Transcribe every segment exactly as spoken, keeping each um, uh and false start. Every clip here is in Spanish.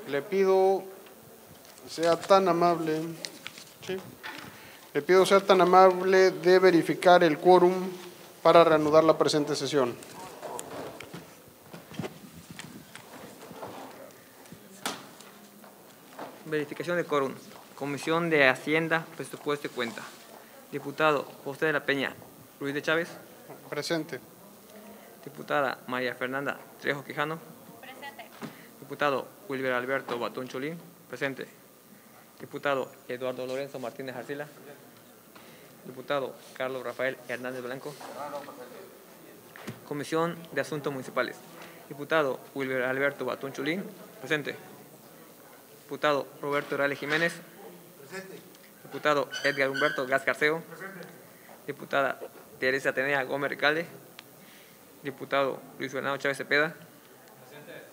Le pido sea tan amable, ¿sí? Le pido sea tan amable de verificar el quórum para reanudar la presente sesión. Verificación de quórum. Comisión de Hacienda, Presupuesto y Cuenta. Diputado José de la Peña Ruiz de Chávez. Presente. Diputada María Fernanda Trejo Quijano. Presente. Diputado Wilber Alberto Batón Cholín. Presente. Diputado Eduardo Lorenzo Martínez Arcila. Diputado Carlos Rafael Hernández Blanco. Comisión de Asuntos Municipales. Diputado Wilber Alberto Batón Cholín. Presente. Diputado Roberto Herrales Jiménez. Presente. Diputado Edgar Humberto Gas Carceo. Presente. Diputada Teresa Atenea Gómez Recalde. Diputado Luis Fernando Chávez Cepeda. Presente.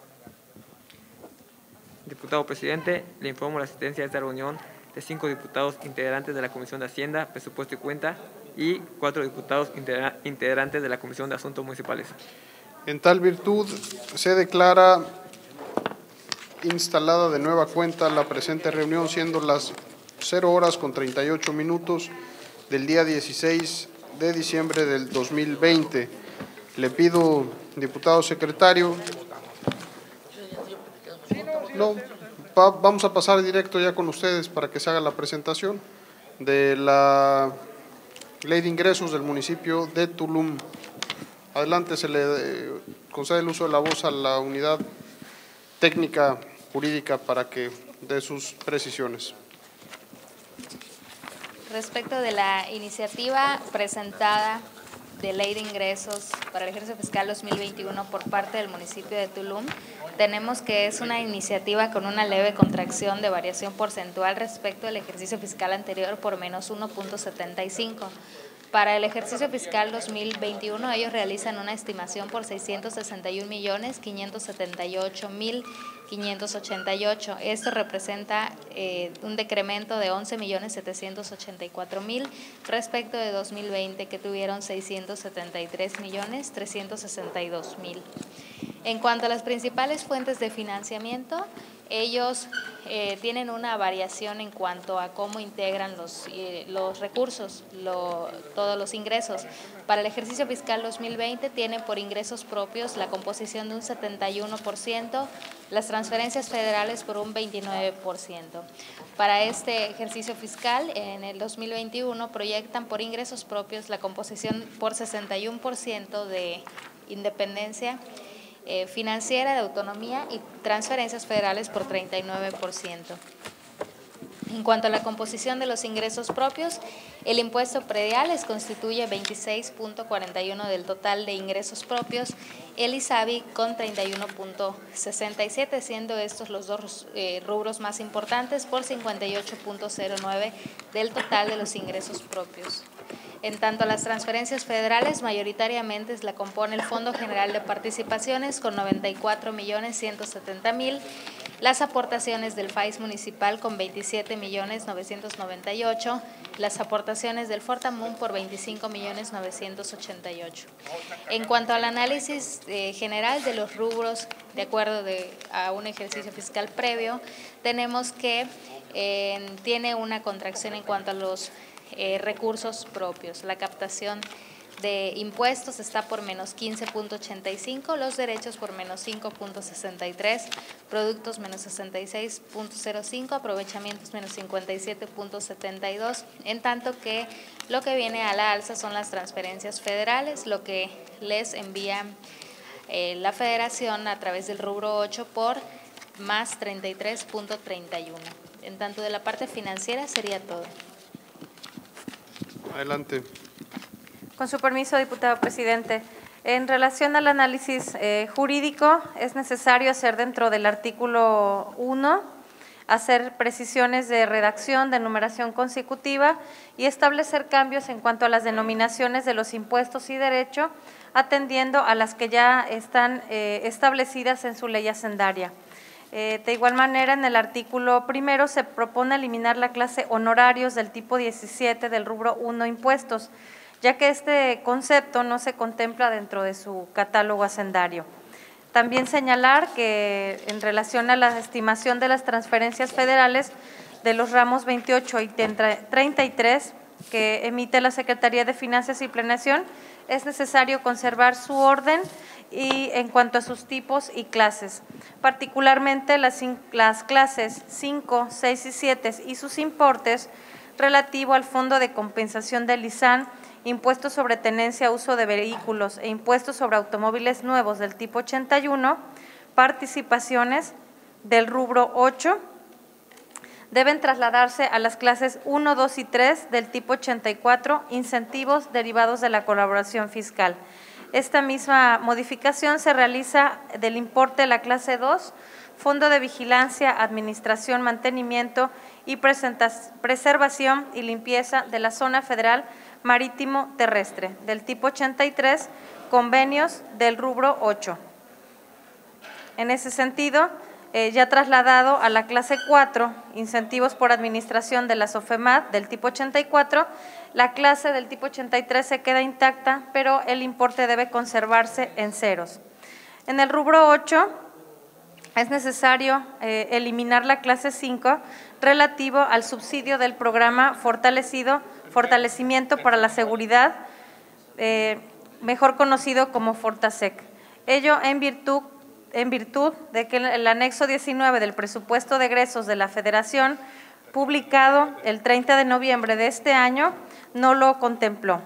Diputado Presidente, le informo la asistencia a esta reunión de cinco diputados integrantes de la Comisión de Hacienda, Presupuesto y Cuenta y cuatro diputados integra integrantes de la Comisión de Asuntos Municipales. En tal virtud, se declara instalada de nueva cuenta la presente reunión, siendo las cero horas con treinta y ocho minutos del día dieciséis de diciembre del dos mil veinte. Le pido, diputado secretario. No, va, vamos a pasar directo ya con ustedes para que se haga la presentación de la Ley de Ingresos del municipio de Tulum. Adelante, se le eh, concede el uso de la voz a la unidad técnica jurídica para que dé sus precisiones. Respecto de la iniciativa presentada de Ley de Ingresos para el ejercicio fiscal dos mil veintiuno por parte del municipio de Tulum, tenemos que es una iniciativa con una leve contracción de variación porcentual respecto al ejercicio fiscal anterior por menos uno punto setenta y cinco. Para el ejercicio fiscal dos mil veintiuno, ellos realizan una estimación por seiscientos sesenta y un millones quinientos setenta y ocho mil quinientos ochenta y ocho. Esto representa eh, un decremento de once millones setecientos ochenta y cuatro mil respecto de dos mil veinte, que tuvieron seiscientos setenta y tres millones trescientos sesenta y dos mil. En cuanto a las principales fuentes de financiamiento, ellos eh, tienen una variación en cuanto a cómo integran los, eh, los recursos, lo, todos los ingresos. Para el ejercicio fiscal dos mil veinte tienen por ingresos propios la composición de un setenta y uno por ciento, las transferencias federales por un veintinueve por ciento. Para este ejercicio fiscal, en el dos mil veintiuno, proyectan por ingresos propios la composición por sesenta y uno por ciento de independencia Eh, financiera, de autonomía, y transferencias federales por treinta y nueve por ciento. En cuanto a la composición de los ingresos propios, el impuesto predial les constituye veintiséis punto cuarenta y uno del total de ingresos propios, el ISABI con treinta y uno punto sesenta y siete, siendo estos los dos eh, rubros más importantes por cincuenta y ocho punto cero nueve del total de los ingresos propios. En tanto a las transferencias federales, mayoritariamente la compone el Fondo General de Participaciones con noventa y cuatro millones ciento setenta mil, las aportaciones del F A I S municipal con veintisiete millones novecientos noventa y ocho, las aportaciones del Fortamun por veinticinco millones novecientos ochenta y ocho. En cuanto al análisis eh, general de los rubros, de acuerdo de, a un ejercicio fiscal previo, tenemos que eh, tiene una contracción en cuanto a los Eh, recursos propios. La captación de impuestos está por menos quince punto ochenta y cinco, los derechos por menos cinco punto sesenta y tres, productos menos sesenta y seis punto cero cinco, aprovechamientos menos cincuenta y siete punto setenta y dos, en tanto que lo que viene a la alza son las transferencias federales, lo que les envía eh, la Federación a través del rubro ocho por más treinta y tres punto treinta y uno. En tanto de la parte financiera sería todo. Adelante. Con su permiso, diputado presidente. En relación al análisis eh, jurídico, es necesario hacer dentro del artículo uno, hacer precisiones de redacción, de numeración consecutiva y establecer cambios en cuanto a las denominaciones de los impuestos y derecho, atendiendo a las que ya están eh, establecidas en su ley hacendaria. Eh, de igual manera, en el artículo primero se propone eliminar la clase honorarios del tipo diecisiete del rubro uno impuestos, ya que este concepto no se contempla dentro de su catálogo hacendario. También señalar que en relación a la estimación de las transferencias federales de los ramos veintiocho y treinta y tres que emite la Secretaría de Finanzas y Planeación, es necesario conservar su orden y en cuanto a sus tipos y clases, particularmente las, las clases cinco, seis y siete y sus importes relativo al Fondo de Compensación del I S A N, impuestos sobre tenencia, uso de vehículos e impuestos sobre automóviles nuevos del tipo ochenta y uno, participaciones del rubro ocho, deben trasladarse a las clases uno, dos y tres del tipo ochenta y cuatro, incentivos derivados de la colaboración fiscal. Esta misma modificación se realiza del importe de la clase dos, Fondo de Vigilancia, Administración, Mantenimiento y Preservación y Limpieza de la Zona Federal Marítimo Terrestre, del tipo ochenta y tres, convenios del rubro ocho. En ese sentido, eh, ya trasladado a la clase cuatro, incentivos por administración de la SOFEMAT del tipo ochenta y cuatro, la clase del tipo ochenta y tres se queda intacta, pero el importe debe conservarse en ceros. En el rubro ocho, es necesario eh, eliminar la clase cinco relativo al subsidio del programa fortalecido, Fortalecimiento para la Seguridad, eh, mejor conocido como Fortasec. Ello en virtud, en virtud de que el anexo diecinueve del presupuesto de egresos de la Federación, publicado el treinta de noviembre de este año, no lo contempló.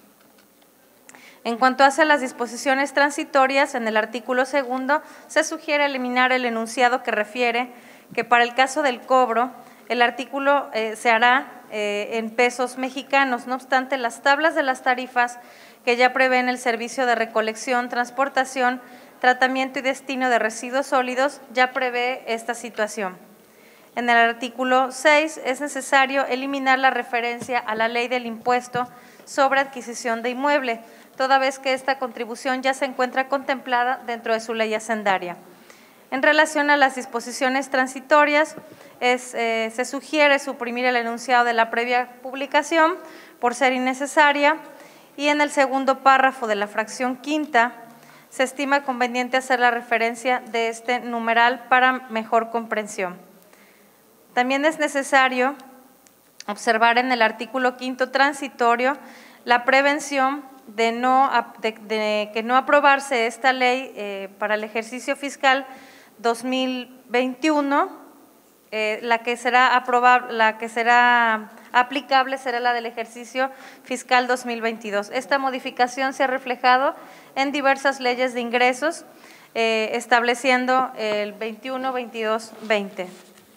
En cuanto hace las disposiciones transitorias, en el artículo segundo se sugiere eliminar el enunciado que refiere que para el caso del cobro, el artículo eh, se hará eh, en pesos mexicanos. No obstante, las tablas de las tarifas que ya prevén el servicio de recolección, transportación, tratamiento y destino de residuos sólidos ya prevé esta situación. En el artículo seis es necesario eliminar la referencia a la ley del impuesto sobre adquisición de inmueble, toda vez que esta contribución ya se encuentra contemplada dentro de su ley hacendaria. En relación a las disposiciones transitorias, es, eh, se sugiere suprimir el enunciado de la previa publicación por ser innecesaria y en el segundo párrafo de la fracción quinta se estima conveniente hacer la referencia de este numeral para mejor comprensión. También es necesario observar en el artículo quinto transitorio la prevención de, no, de, de que no aprobarse esta ley eh, para el ejercicio fiscal dos mil veintiuno, eh, la que será aprobable, la que será aplicable será la del ejercicio fiscal dos mil veintidós. Esta modificación se ha reflejado en diversas leyes de ingresos, eh, estableciendo el veintiuno, veintidós, veinte.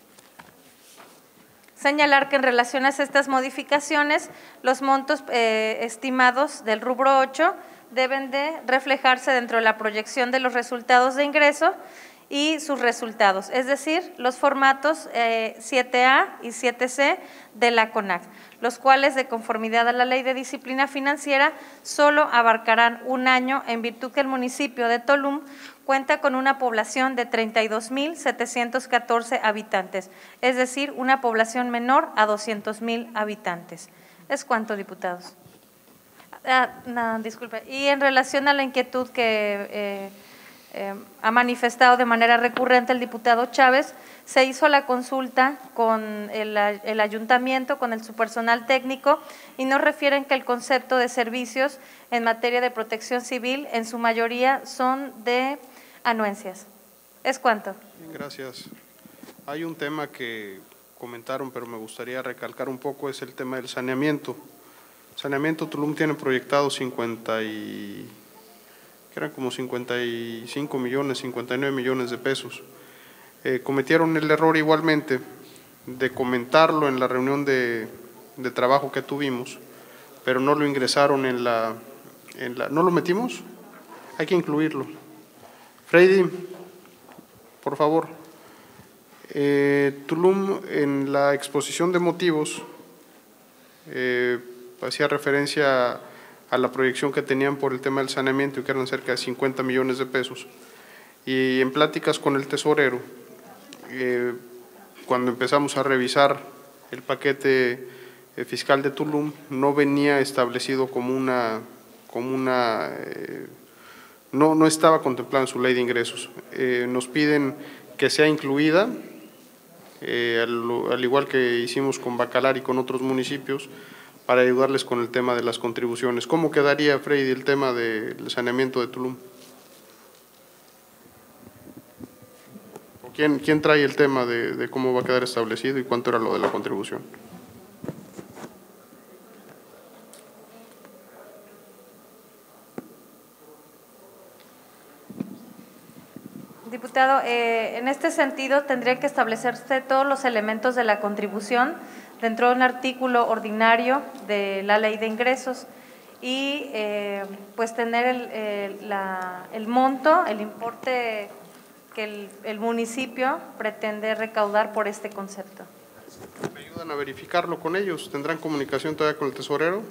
Señalar que en relación a estas modificaciones, los montos eh, estimados del rubro ocho deben de reflejarse dentro de la proyección de los resultados de ingreso y sus resultados, es decir, los formatos eh, siete A y siete C de la CONAC, los cuales, de conformidad a la Ley de Disciplina Financiera, solo abarcarán un año en virtud que el municipio de Tulum cuenta con una población de treinta y dos mil setecientos catorce habitantes, es decir, una población menor a doscientos mil habitantes. ¿Es cuánto, diputados? Ah, no, disculpe. Y en relación a la inquietud que eh, eh, ha manifestado de manera recurrente el diputado Chávez, se hizo la consulta con el, el ayuntamiento, con el su personal técnico, y nos refieren que el concepto de servicios en materia de protección civil en su mayoría son de anuencias. ¿Es cuánto? Gracias. Hay un tema que comentaron, pero me gustaría recalcar un poco, es el tema del saneamiento. Saneamiento Tulum tiene proyectado cincuenta y, que eran como cincuenta y cinco millones, cincuenta y nueve millones de pesos. Eh, cometieron el error igualmente de comentarlo en la reunión de, de trabajo que tuvimos, pero no lo ingresaron en la, en la… ¿No lo metimos? Hay que incluirlo. Freddy, por favor. Eh, Tulum, en la exposición de motivos, eh, hacía referencia a la proyección que tenían por el tema del saneamiento, que eran cerca de cincuenta millones de pesos. Y en pláticas con el tesorero, eh, cuando empezamos a revisar el paquete eh, fiscal de Tulum, no venía establecido como una, como una eh, no, no estaba contemplado en su ley de ingresos. Eh, nos piden que sea incluida, eh, al, al igual que hicimos con Bacalar y con otros municipios, para ayudarles con el tema de las contribuciones. ¿Cómo quedaría, Freddy, el tema del saneamiento de Tulum? ¿Quién, quién trae el tema de, de cómo va a quedar establecido y cuánto era lo de la contribución? Diputado, eh, en este sentido tendrían que establecerse todos los elementos de la contribución dentro de un artículo ordinario de la Ley de Ingresos y eh, pues tener el, el, la, el monto, el importe que el, el municipio pretende recaudar por este concepto. ¿Me ayudan a verificarlo con ellos? ¿Tendrán comunicación todavía con el tesorero?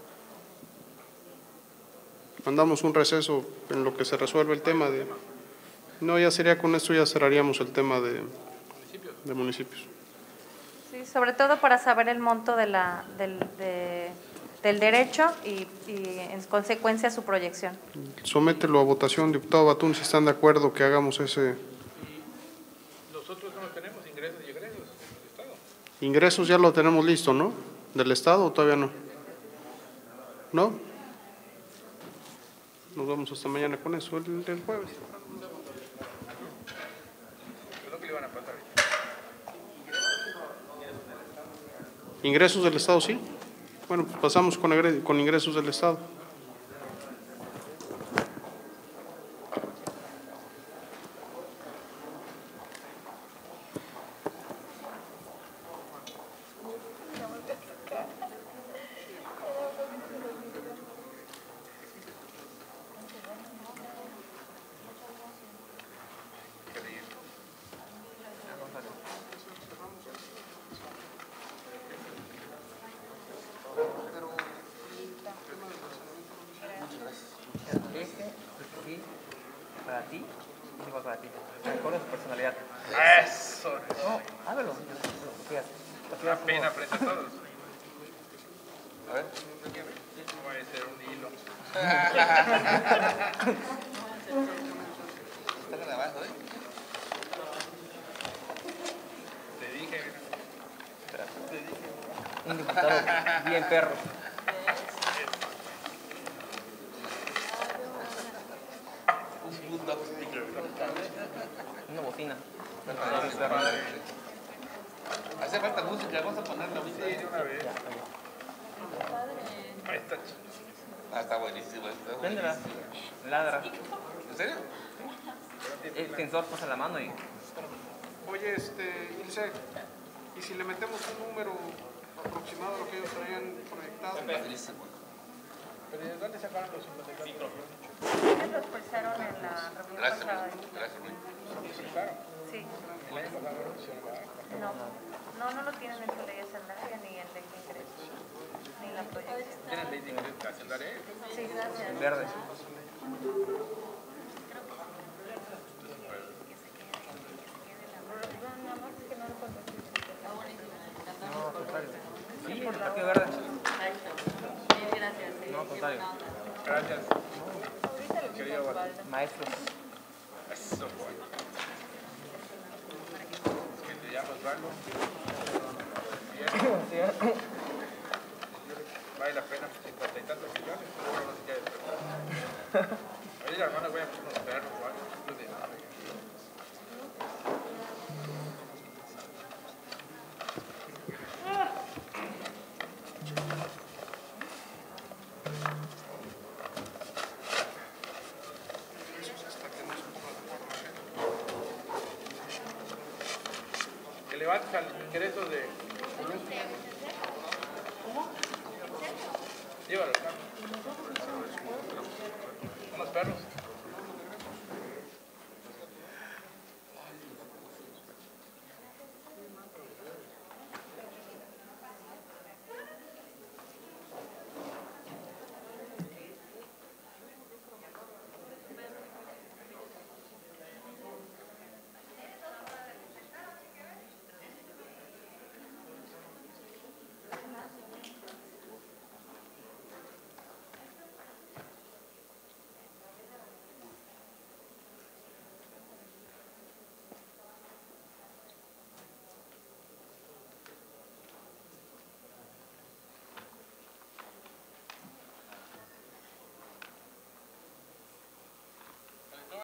Mandamos un receso en lo que se resuelve el tema de… No, ya sería con esto, ya cerraríamos el tema de, de municipios. Sí, sobre todo para saber el monto de la, del, de, del derecho y, y en consecuencia su proyección. Somételo a votación, diputado Batún, si están de acuerdo que hagamos ese… Nosotros no tenemos ingresos y egresos del Estado. Ingresos ya lo tenemos listo, ¿no? ¿Del Estado o todavía no? ¿No? Nos vamos hasta mañana con eso, el, el jueves. Creo que le van a pasar. ¿Ingresos del Estado sí? Bueno, pues pasamos con, con ingresos del Estado. Este, aquí, para ti, y igual para ti. Recuerda su personalidad. Eso. No, hágalo. Fíjate. Una pena frente a todos. A ver. Voy a hacer un hilo. Está grabando, ¿eh? Te dije. Te dije. Un diputado bien perro. Una bocina. Hace falta música, vamos a ponerla ahorita de una vez. Ahí está. Ah, está buenísimo. Está Préndela. buenísimo. Ladra. ¿En serio? El sensor pasa la mano y… Oye, este, Ilse, ¿y si le metemos un número aproximado a lo que ellos traían proyectado? Buenísimo. ¿Pero de dónde sacaron los cincuenta y cuatro? Ellos lo expresaron en la reunión Gracias, pasada. Luis. Gracias, Luis. Sí. No, no, no lo tienen en su ley hacendaria ni en ley de ingresos, ni en la proyección. ¿Tienen ley de ingresos hacendaria? Sí, gracias. verde. No, al contrario. Sí, el partido verde. No, al contrario. Gracias. Querido Maestros. Eso, bueno. Que te llamas Osvaldo. Bien. Vale la pena, cincuenta y tantos millones, pero uno no se quiere despertar. Oye, hermano, voy a poner unos perros o algo. Yo de nada. Que levantes al ingreso de Tulum. Llévalo, Carlos. Unos perros.